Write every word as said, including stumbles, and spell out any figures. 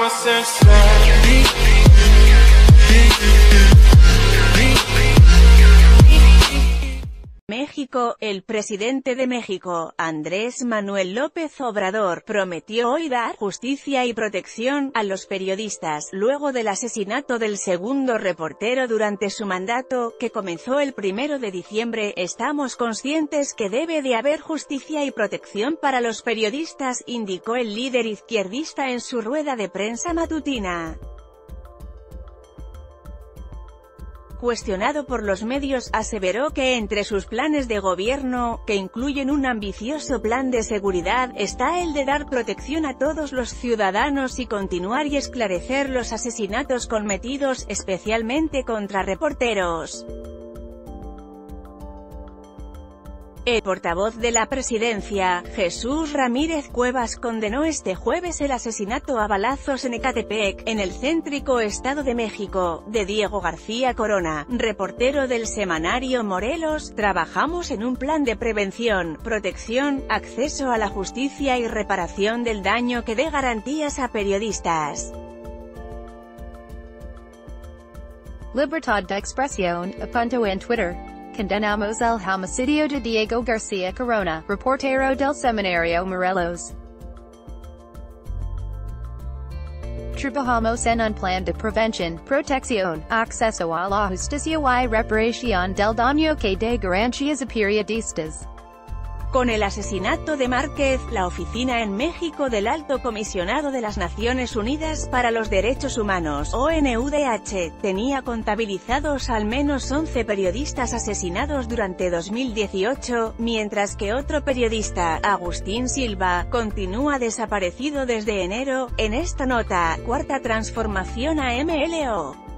México. El presidente de México, Andrés Manuel López Obrador, prometió hoy dar justicia y protección a los periodistas, luego del asesinato del segundo reportero durante su mandato, que comenzó el primero de diciembre. Estamos conscientes que debe de haber justicia y protección para los periodistas, indicó el líder izquierdista en su rueda de prensa matutina. Cuestionado por los medios, aseveró que entre sus planes de gobierno, que incluyen un ambicioso plan de seguridad, está el de dar protección a todos los ciudadanos y continuar y esclarecer los asesinatos cometidos, especialmente contra reporteros. El portavoz de la presidencia, Jesús Ramírez Cuevas, condenó este jueves el asesinato a balazos en Ecatepec, en el céntrico Estado de México, de Diego García Corona, reportero del semanario Morelos. Trabajamos en un plan de prevención, protección, acceso a la justicia y reparación del daño que dé garantías a periodistas. Libertad de expresión, apuntó en Twitter. Condenamos el homicidio de Diego García Corona, reportero del semanario Morelos. Trabajamos en un plan de prevención, protección, acceso a la justicia y reparación del daño que dé garantías a periodistas. Con el asesinato de Márquez, la oficina en México del Alto Comisionado de las Naciones Unidas para los Derechos Humanos, O N U D H, tenía contabilizados al menos once periodistas asesinados durante dos mil dieciocho, mientras que otro periodista, Agustín Silva, continúa desaparecido desde enero. En esta nota, Cuarta Transformación A M L O.